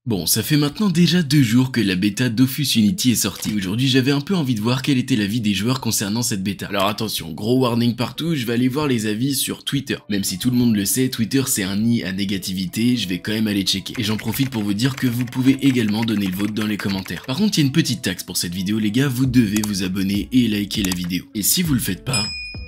Bon, ça fait maintenant déjà 2 jours que la bêta Dofus Unity est sortie. Aujourd'hui, j'avais un peu envie de voir quel était l'avis des joueurs concernant cette bêta. Alors attention, gros warning partout, je vais aller voir les avis sur Twitter. Même si tout le monde le sait, Twitter c'est un nid à négativité, je vais quand même aller checker. Et j'en profite pour vous dire que vous pouvez également donner le vôtre dans les commentaires. Par contre, il y a une petite taxe pour cette vidéo les gars, vous devez vous abonner et liker la vidéo. Et si vous le faites pas,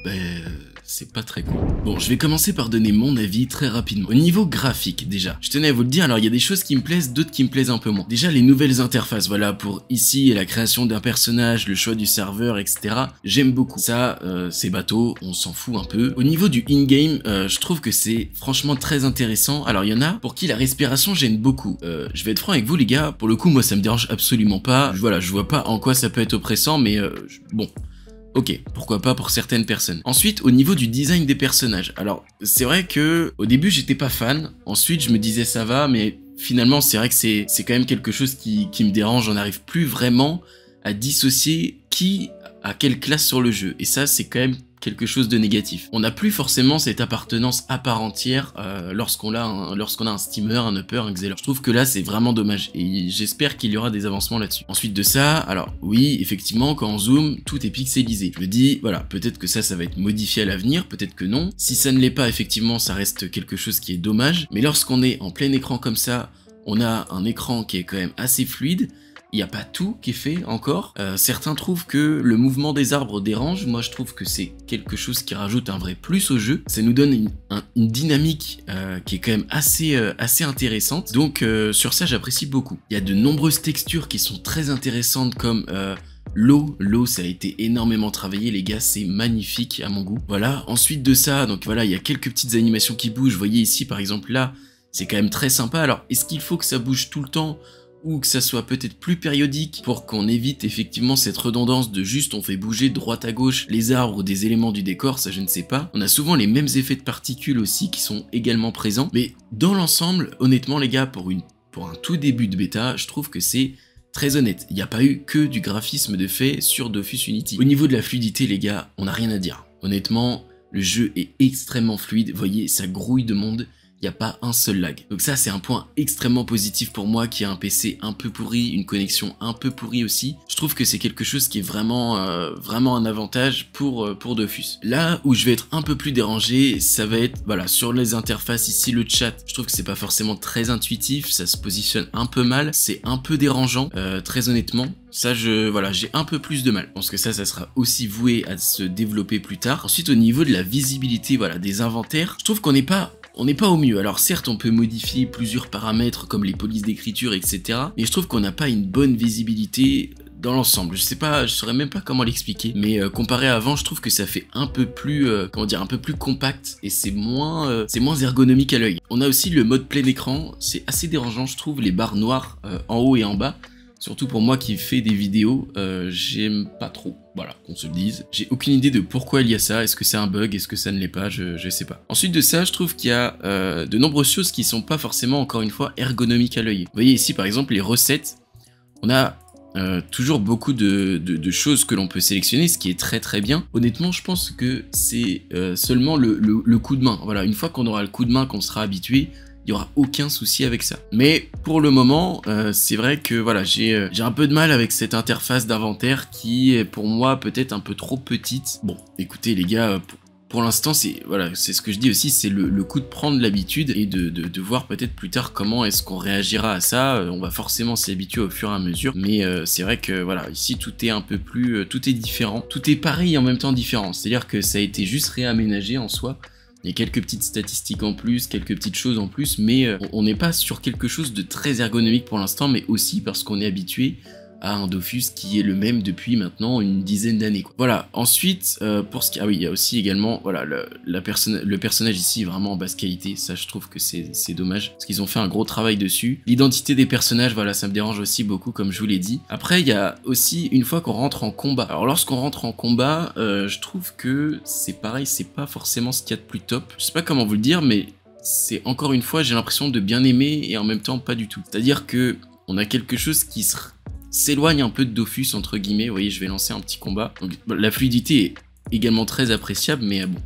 c'est pas très cool. Bon, je vais commencer par donner mon avis très rapidement. Au niveau graphique, déjà, je tenais à vous le dire, alors il y a des choses qui me plaisent, d'autres qui me plaisent un peu moins. Déjà, les nouvelles interfaces, voilà, pour ici, la création d'un personnage, le choix du serveur, etc. J'aime beaucoup. Ça, c'est bateau, on s'en fout un peu. Au niveau du in-game, je trouve que c'est franchement très intéressant. Alors, il y en a pour qui la respiration gêne beaucoup. Je vais être franc avec vous, les gars, pour le coup, moi, ça me dérange absolument pas. Voilà, je vois pas en quoi ça peut être oppressant, mais bon... Ok, pourquoi pas pour certaines personnes. Ensuite, au niveau du design des personnages. Alors, c'est vrai que au début, j'étais pas fan. Ensuite, je me disais ça va, mais finalement, c'est vrai que c'est quand même quelque chose qui me dérange. J'en arrive plus vraiment à dissocier qui a quelle classe sur le jeu. Et ça, c'est quand même quelque chose de négatif. On n'a plus forcément cette appartenance à part entière lorsqu'on a un steamer, un upper, un xeler. Je trouve que là c'est vraiment dommage et j'espère qu'il y aura des avancements là-dessus. Ensuite de ça, alors oui, effectivement, quand on zoome, tout est pixelisé. Je me dis, voilà, peut-être que ça va être modifié à l'avenir, peut-être que non. Si ça ne l'est pas, effectivement, ça reste quelque chose qui est dommage. Mais lorsqu'on est en plein écran comme ça, on a un écran qui est quand même assez fluide. Il n'y a pas tout qui est fait encore. Certains trouvent que le mouvement des arbres dérange. Moi, je trouve que c'est quelque chose qui rajoute un vrai plus au jeu. Ça nous donne une dynamique qui est quand même assez intéressante. Donc, sur ça, j'apprécie beaucoup. Il y a de nombreuses textures qui sont très intéressantes comme... L'eau, ça a été énormément travaillé les gars, c'est magnifique à mon goût. Voilà, ensuite de ça, donc voilà, il y a quelques petites animations qui bougent. Vous voyez ici par exemple là, c'est quand même très sympa. Alors, est-ce qu'il faut que ça bouge tout le temps ? Ou que ça soit peut-être plus périodique pour qu'on évite effectivement cette redondance de juste on fait bouger de droite à gauche les arbres ou des éléments du décor, ça je ne sais pas. On a souvent les mêmes effets de particules aussi qui sont également présents, mais dans l'ensemble, honnêtement les gars, pour un tout début de bêta, je trouve que c'est très honnête. Il n'y a pas eu que du graphisme de fait sur Dofus Unity. Au niveau de la fluidité les gars, on n'a rien à dire. Honnêtement, le jeu est extrêmement fluide, vous voyez, ça grouille de monde. Il n'y a pas un seul lag. Donc ça c'est un point extrêmement positif pour moi qui a un PC un peu pourri, une connexion un peu pourrie aussi. Je trouve que c'est quelque chose qui est vraiment un avantage pour Dofus. Là où je vais être un peu plus dérangé, ça va être voilà sur les interfaces ici, le chat. Je trouve que c'est pas forcément très intuitif, ça se positionne un peu mal, c'est un peu dérangeant, très honnêtement. Ça, j'ai un peu plus de mal. Je pense que ça sera aussi voué à se développer plus tard. Ensuite, au niveau de la visibilité, voilà, des inventaires, je trouve qu'on n'est pas au mieux. Alors certes, on peut modifier plusieurs paramètres comme les polices d'écriture, etc. Mais je trouve qu'on n'a pas une bonne visibilité dans l'ensemble. Je saurais même pas comment l'expliquer. Mais comparé à avant, je trouve que ça fait un peu plus, un peu plus compact et c'est moins ergonomique à l'œil. On a aussi le mode plein écran. C'est assez dérangeant, je trouve, les barres noires en haut et en bas. Surtout pour moi qui fais des vidéos, j'aime pas trop, voilà, qu'on se le dise. J'ai aucune idée de pourquoi il y a ça, est-ce que c'est un bug, est-ce que ça ne l'est pas, je sais pas. Ensuite de ça, je trouve qu'il y a de nombreuses choses qui sont pas forcément, encore une fois, ergonomiques à l'œil. Vous voyez ici par exemple les recettes, on a toujours beaucoup de choses que l'on peut sélectionner, ce qui est très très bien. Honnêtement, je pense que c'est seulement le coup de main. Voilà, une fois qu'on aura le coup de main, qu'on sera habitué, il n'y aura aucun souci avec ça. Mais pour le moment, c'est vrai que voilà, j'ai un peu de mal avec cette interface d'inventaire qui est pour moi peut-être un peu trop petite. Bon, écoutez les gars, pour l'instant, c'est ce que je dis aussi, c'est le coup de prendre l'habitude et de voir peut-être plus tard comment est-ce qu'on réagira à ça. On va forcément s'y habituer au fur et à mesure, mais c'est vrai que voilà, ici tout est un peu plus, tout est différent, tout est pareil et en même temps différent. C'est-à-dire que ça a été juste réaménagé en soi. Il y a quelques petites statistiques en plus, quelques petites choses en plus, mais on n'est pas sur quelque chose de très ergonomique pour l'instant, mais aussi parce qu'on est habitué à un Dofus qui est le même depuis maintenant une dizaine d'années. Voilà, ensuite, pour ce qui... Ah oui, il y a aussi également, voilà, le personnage ici est vraiment en basse qualité, ça je trouve que c'est dommage, parce qu'ils ont fait un gros travail dessus. L'identité des personnages, voilà, ça me dérange aussi beaucoup, comme je vous l'ai dit. Après, il y a aussi, une fois qu'on rentre en combat, alors lorsqu'on rentre en combat, je trouve que c'est pareil, c'est pas forcément ce qu'il y a de plus top. Je sais pas comment vous le dire, mais c'est encore une fois, j'ai l'impression de bien aimer et en même temps pas du tout. C'est-à-dire que on a quelque chose qui s'éloigne un peu de Dofus entre guillemets. Vous voyez, je vais lancer un petit combat. Donc, la fluidité est également très appréciable, mais bon,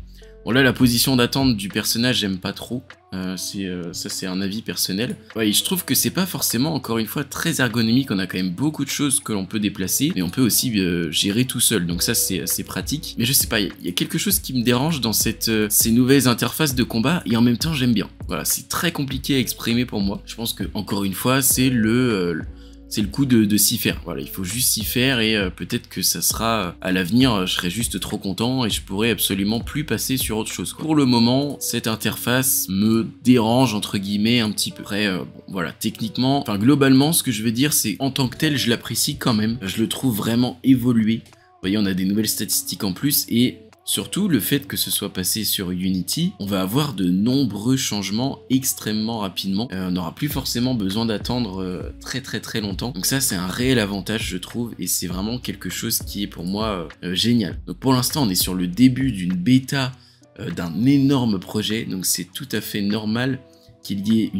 Bon là la position d'attente du personnage j'aime pas trop, ça c'est un avis personnel. Ouais, et je trouve que c'est pas forcément encore une fois très ergonomique, on a quand même beaucoup de choses que l'on peut déplacer, mais on peut aussi gérer tout seul, donc ça c'est assez pratique. Mais je sais pas, il y a quelque chose qui me dérange dans ces nouvelles interfaces de combat, et en même temps j'aime bien. Voilà, c'est très compliqué à exprimer pour moi. Je pense que encore une fois c'est c'est le coup de s'y faire. Voilà, il faut juste s'y faire et peut-être que ça sera à l'avenir, je serai juste trop content et je pourrai absolument plus passer sur autre chose, quoi. Pour le moment, cette interface me dérange entre guillemets un petit peu. Après, bon, voilà, techniquement, enfin globalement, ce que je veux dire, c'est en tant que tel, je l'apprécie quand même. Je le trouve vraiment évolué. Vous voyez, on a des nouvelles statistiques en plus et surtout, le fait que ce soit passé sur Unity, on va avoir de nombreux changements extrêmement rapidement. On n'aura plus forcément besoin d'attendre très longtemps. Donc ça, c'est un réel avantage, je trouve, et c'est vraiment quelque chose qui est pour moi génial. Donc pour l'instant, on est sur le début d'une bêta d'un énorme projet, donc c'est tout à fait normal qu'il y ait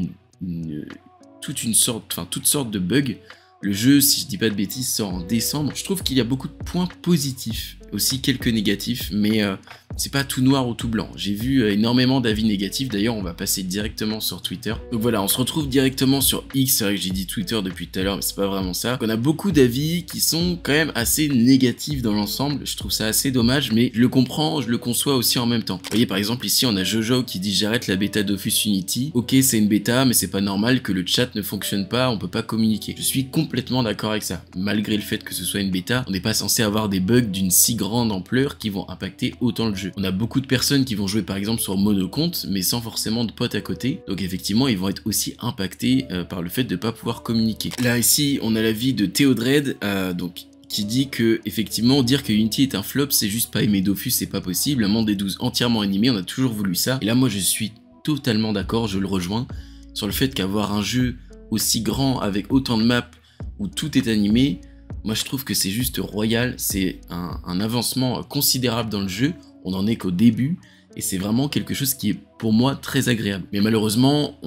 toutes sortes de bugs. Le jeu, si je dis pas de bêtises, sort en décembre. Je trouve qu'il y a beaucoup de points positifs, aussi quelques négatifs, mais c'est pas tout noir ou tout blanc. J'ai vu énormément d'avis négatifs, d'ailleurs on va passer directement sur Twitter. Donc voilà, on se retrouve directement sur X, c'est vrai que j'ai dit Twitter depuis tout à l'heure, mais c'est pas vraiment ça. Donc on a beaucoup d'avis qui sont quand même assez négatifs dans l'ensemble, je trouve ça assez dommage, mais je le comprends, je le conçois aussi en même temps. Vous voyez par exemple ici on a Jojo qui dit j'arrête la bêta Dofus Unity. Ok, c'est une bêta, mais c'est pas normal que le chat ne fonctionne pas, on peut pas communiquer. Je suis complètement d'accord avec ça. Malgré le fait que ce soit une bêta, on n'est pas censé avoir des bugs d'une si grande ampleur qui vont impacter autant le jeu. On a beaucoup de personnes qui vont jouer par exemple sur monocompte mais sans forcément de potes à côté, donc effectivement ils vont être aussi impactés par le fait de pas pouvoir communiquer. Là ici on a l'avis de Theodred, donc qui dit que effectivement dire que Unity est un flop c'est juste pas aimer Dofus, c'est pas possible. Un monde des 12 entièrement animé, on a toujours voulu ça, et là moi je suis totalement d'accord, je le rejoins sur le fait qu'avoir un jeu aussi grand avec autant de maps où tout est animé, moi je trouve que c'est juste royal, c'est un avancement considérable dans le jeu, on en est qu'au début, et c'est vraiment quelque chose qui est pour moi très agréable. Mais malheureusement,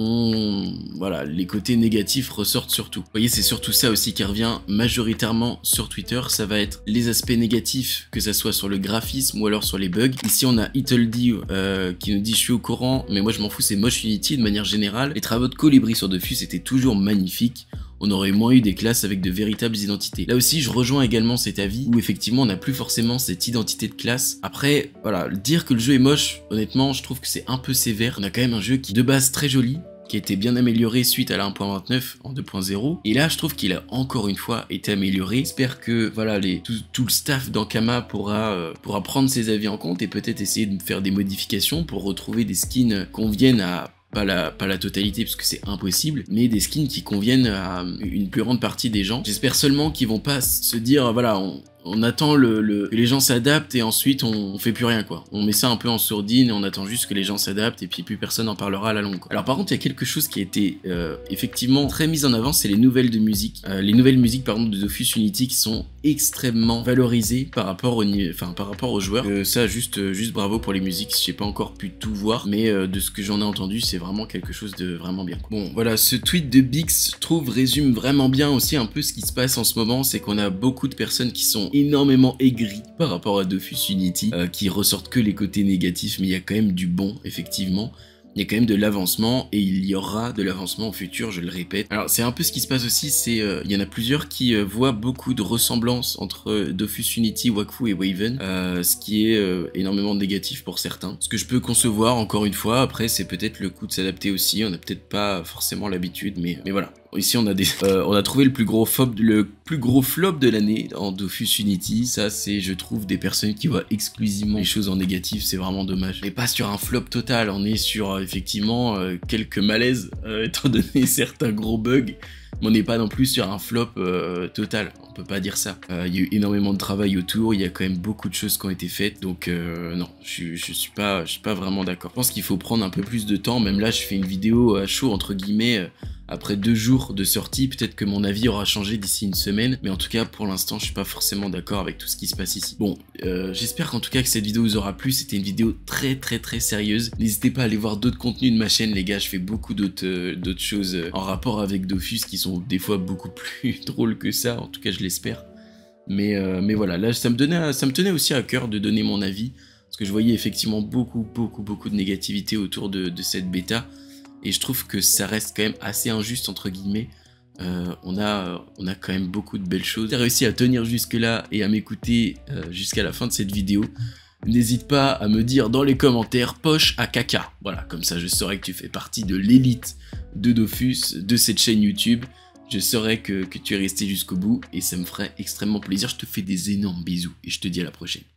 voilà, les côtés négatifs ressortent surtout. Vous voyez, c'est surtout ça aussi qui revient majoritairement sur Twitter, ça va être les aspects négatifs, que ça soit sur le graphisme ou alors sur les bugs. Ici on a Itledy qui nous dit je suis au courant, mais moi je m'en fous, c'est moche Unity de manière générale. Les travaux de Colibri sur Dofus étaient toujours magnifiques. On aurait moins eu des classes avec de véritables identités. Là aussi, je rejoins également cet avis où effectivement on n'a plus forcément cette identité de classe. Après, voilà, dire que le jeu est moche, honnêtement, je trouve que c'est un peu sévère. On a quand même un jeu qui de base très joli, qui a été bien amélioré suite à la 1.29 en 2.0. Et là, je trouve qu'il a encore une fois été amélioré. J'espère que voilà, tout le staff d'Ankama pourra prendre ses avis en compte et peut-être essayer de faire des modifications pour retrouver des skins conviennent à pas la totalité parce que c'est impossible, mais des skins qui conviennent à une plus grande partie des gens. J'espère seulement qu'ils vont pas se dire voilà, on attend que les gens s'adaptent et ensuite on fait plus rien quoi. On met ça un peu en sourdine et on attend juste que les gens s'adaptent et puis plus personne en parlera à la longue, quoi. Alors par contre il y a quelque chose qui a été effectivement très mis en avant, c'est les nouvelles de musique. Les nouvelles musiques par exemple de Dofus Unity qui sont extrêmement valorisées par rapport aux joueurs. Ça juste bravo pour les musiques, j'ai pas encore pu tout voir, mais de ce que j'en ai entendu c'est vraiment quelque chose de vraiment bien. Bon voilà, ce tweet de Bix, je trouve résume vraiment bien aussi un peu ce qui se passe en ce moment, c'est qu'on a beaucoup de personnes qui sont énormément aigris par rapport à Dofus Unity, qui ressortent que les côtés négatifs, mais il y a quand même du bon, effectivement. Il y a quand même de l'avancement et il y aura de l'avancement au futur, je le répète. Alors c'est un peu ce qui se passe aussi, c'est il y en a plusieurs qui voient beaucoup de ressemblances entre Dofus Unity, Wakfu et Waven, ce qui est énormément négatif pour certains. Ce que je peux concevoir encore une fois, après c'est peut-être le coup de s'adapter aussi, on n'a peut-être pas forcément l'habitude, mais voilà. Ici on a trouvé le plus gros flop de l'année en Dofus Unity. Ça c'est, je trouve, des personnes qui voient exclusivement les choses en négatif, c'est vraiment dommage. On n'est pas sur un flop total, on est sur effectivement quelques malaises étant donné certains gros bugs. Mais on n'est pas non plus sur un flop total, on peut pas dire ça. Il y a eu énormément de travail autour, il y a quand même beaucoup de choses qui ont été faites, donc non, je suis pas vraiment d'accord. Je pense qu'il faut prendre un peu plus de temps, même là je fais une vidéo à chaud entre guillemets, après 2 jours de sortie, peut-être que mon avis aura changé d'ici une semaine, mais en tout cas pour l'instant je suis pas forcément d'accord avec tout ce qui se passe ici. Bon, j'espère qu'en tout cas que cette vidéo vous aura plu, c'était une vidéo très sérieuse. N'hésitez pas à aller voir d'autres contenus de ma chaîne les gars, je fais beaucoup d'autres choses en rapport avec Dofus qui sont des fois beaucoup plus drôles que ça, en tout cas je l'espère. Mais voilà, là ça me tenait aussi à cœur de donner mon avis parce que je voyais effectivement beaucoup de négativité autour de cette bêta, et je trouve que ça reste quand même assez injuste entre guillemets. On a quand même beaucoup de belles choses. Si tu as réussi à tenir jusque là et à m'écouter jusqu'à la fin de cette vidéo, n'hésite pas à me dire dans les commentaires poche à caca. Voilà, comme ça je saurai que tu fais partie de l'élite de Dofus, de cette chaîne YouTube. Je saurai que tu es resté jusqu'au bout et ça me ferait extrêmement plaisir. Je te fais des énormes bisous et je te dis à la prochaine.